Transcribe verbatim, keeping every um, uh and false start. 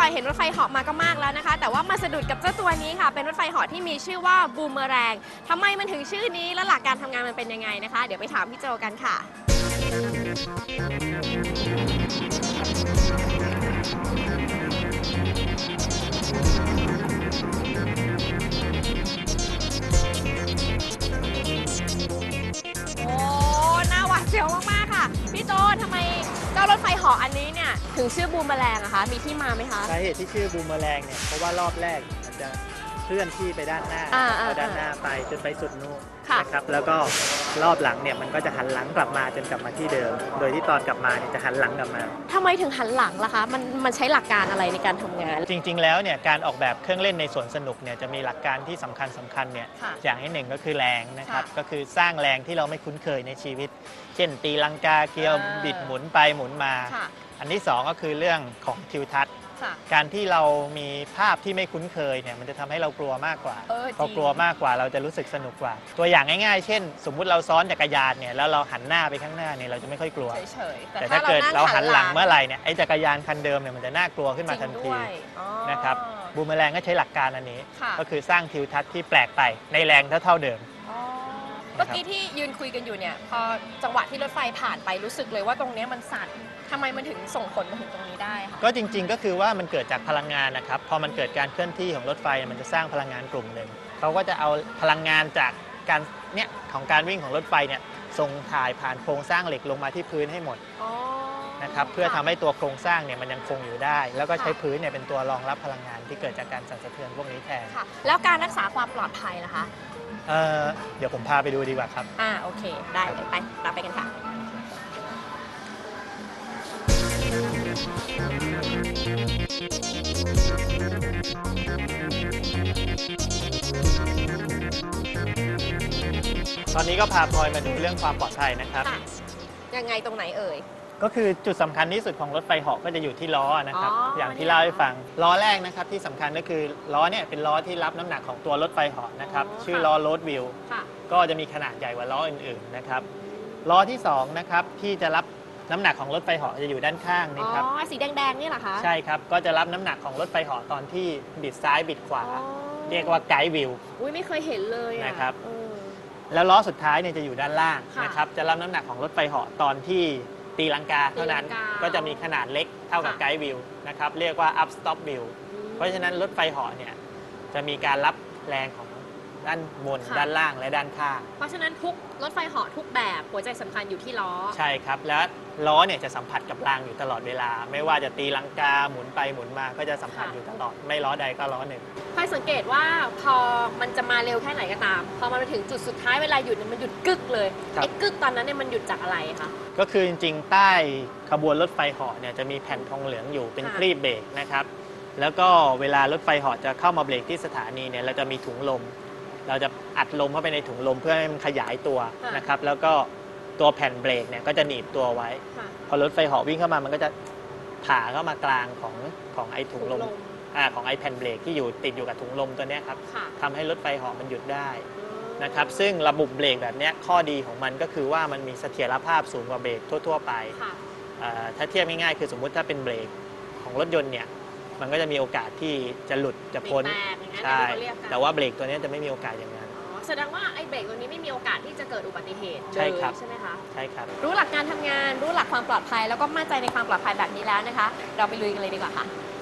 อยเห็นรถไฟเหาะมาก็มากแล้วนะคะแต่ว่ามาสะดุดกับเจ้าตัวนี้ค่ะเป็นรถไฟเหาะที่มีชื่อว่าบูมเมอแรงทำไมมันถึงชื่อนี้และหลักการทำงานมันเป็นยังไงนะคะเดี๋ยวไปถามพี่โจกันค่ะโอ้น่าหวาดเสียวมากๆค่ะพี่โจทำไมเจ้ารถไฟเหาะอันนี้เนี่ยถึงชื่อบูมเมอแรงอะคะมีที่มาไหมคะสาเหตุที่ชื่อบูมเมอแรงเนี่ยเพราะว่ารอบแรกมันจะเคลื่อนที่ไปด้านหน้าเอาด้านหน้าไปจนไปสุดนู่นนะครับแล้วก็รอบหลังเนี่ยมันก็จะหันหลังกลับมาจนกลับมาที่เดิมโดยที่ตอนกลับมาเนี่ยจะหันหลังกลับมาทำไมถึงหันหลังล่ะคะมันมันใช้หลักการอะไรในการทำงานจริงๆแล้วเนี่ยการออกแบบเครื่องเล่นในสวนสนุกเนี่ยจะมีหลักการที่สำคัญสำคัญเนี่ยอย่างที่หนึ่งก็คือแรงนะครับก็คือสร้างแรงที่เราไม่คุ้นเคยในชีวิตเช่นตีลังกาเกลียวบิดหมุนไปหมุนมาอันที่สองก็คือเรื่องของทิวทัศน์การที่เรามีภาพที่ไม่คุ้นเคยเนี่ยมันจะทำให้เรากลัวมากกว่าพอกลัวมากกว่าเราจะรู้สึกสนุกกว่าตัวอย่างง่ายๆเช่นสมมุติเราซ้อนจักรยานเนี่ยแล้วเราหันหน้าไปข้างหน้าเนี่ยเราจะไม่ค่อยกลัวแต่ถ้าเกิดเราหันหลังเมื่อไหร่เนี่ยไอ้จักรยานคันเดิมเนี่ยมันจะน่ากลัวขึ้นมาทันทีนะครับบูมเมอแรงก็ใช้หลักการอันนี้ก็คือสร้างทิวทัศน์ที่แปลกไปในแรงเท่าเดิมเมื่อกี้ที่ยืนคุยกันอยู่เนี่ยพอจังหวะที่รถไฟผ่านไปรู้สึกเลยว่าตรงนี้มันสั่นทำไมมันถึงส่งผลมาถึงตรงนี้ได้คะก็จริงๆก็คือว่ามันเกิดจากพลังงานนะครับพอมันเกิดการเคลื่อนที่ของรถไฟมันจะสร้างพลังงานกลุ่มหนึ่งเขาก็จะเอาพลังงานจากการเนี่ยของการวิ่งของรถไฟเนี่ยส่งถ่ายผ่านโครงสร้างเหล็กลงมาที่พื้นให้หมดนะครับเพื่อทำให้ตัวโครงสร้างเนี่ยมันยังคงอยู่ได้แล้วก็ใช้พื้นเนี่ยเป็นตัวรองรับพลังงานที่เกิดจากการสั่นสะเทือนพวกนี้แทนแล้วการรักษาความปลอดภัยล่ะคะเอ่อเดี๋ยวผมพาไปดูดีกว่าครับอ่าโอเคได้เลยไปเราไปกันค่ะตอนนี้ก็พาพลอยมาดูเรื่องความปลอดภัยนะครับยังไงตรงไหนเอ่ยก็คือจุดสำคัญที่สุดของรถไฟเหาะก็จะอยู่ที่ล้อนะครับ อ, อย่างที่เล่าให้ฟังล้อแรกนะครับที่สำคัญก็คือล้อเนี่ยเป็นล้อที่รับน้ำหนักของตัวรถไฟเหาะนะครับชื่อล้อโรดวิลก็จะมีขนาดใหญ่กว่าล้ออื่นๆนะครับล้อที่สองนะครับที่จะรับน้ำหนักของรถไฟเหาะจะอยู่ด้านข้างนี่ครับอ๋อสีแดงๆนี่เหรอคะใช่ครับก็จะรับน้ำหนักของรถไฟเหาะตอนที่บิดซ้ายบิดขวาเรียกว่าไกด์วิลอุ้ยไม่เคยเห็นเลยนะครับแล้วล้อสุดท้ายเนี่ยจะอัพสต็อปวิลนะครับจะรับน้ำหนักของรถไฟเหาะตอนที่ตีลังกาเท่านั้นก็จะมีขนาดเล็กเท่ากับไกด์วิวนะครับเรียกว่า up stop view เพราะฉะนั้นรถไฟเหาะเนี่ยจะมีการรับแรงของด้านบนด้านล่างและด้านข้างเพราะฉะนั้นทุกรถไฟเหาะทุกแบบหัวใจสำคัญอยู่ที่ล้อใช่ครับและล้อเนี่ยจะสัมผัสกับรางอยู่ตลอดเวลาไม่ว่าจะตีลังกาหมุนไปหมุนมาก็จะสัมผัสอยู่ตลอดไม่ล้อใดก็ล้อหนึ่งพอยสังเกตว่าพอมันจะมาเร็วแค่ไหนก็ตามพอมันไปถึงจุดสุดท้ายเวลาหยุดมันหยุดกึกเลยไอ้กึกตอนนั้นเนี่ยมันหยุดจากอะไรคะก็คือจริงๆใต้ขบวนรถไฟเหาะเนี่ยจะมีแผ่นทองเหลืองอยู่เป็นครีบเบรกนะครับแล้วก็เวลารถไฟเหาะจะเข้ามาเบรกที่สถานีเนี่ยเราจะมีถุงลมเราจะอัดลมเข้าไปในถุงลมเพื่อให้มันขยายตัวนะครับแล้วก็ตัวแผ่นเบรกเนี่ยก็จะหนีบตัวไว้พอรถไฟเหาะวิ่งเข้ามามันก็จะผ่าเข้ามากลางของของไอ้ถุงลมอ่าของไอ้แผ่นเบรกที่อยู่ติดอยู่กับถุงลมตัวนี้ครับทำให้รถไฟเหาะมันหยุดได้นะครับซึ่งระบบเบรกแบบนี้ข้อดีของมันก็คือว่ามันมีเสถียรภาพสูงกว่าเบรกทั่วๆไปถ้าเทียบง่ายๆคือสมมุติถ้าเป็นเบรกของรถยนต์เนี่ยมันก็จะมีโอกาสที่จะหลุดจะพ้นใช่แต่ว่าเบรกตัวนี้จะไม่มีโอกาสอย่างนั้นแสดงว่าไอ้เบรกตัวนี้ไม่มีโอกาสที่จะเกิดอุบัติเหตุใช่ครับใช่ไหมคะใช่ครับรู้หลักการทำงานรู้หลักความปลอดภัยแล้วก็มั่นใจในความปลอดภัยแบบนี้แล้วนะคะเราไปลุยกันเลยดีกว่าค่ะ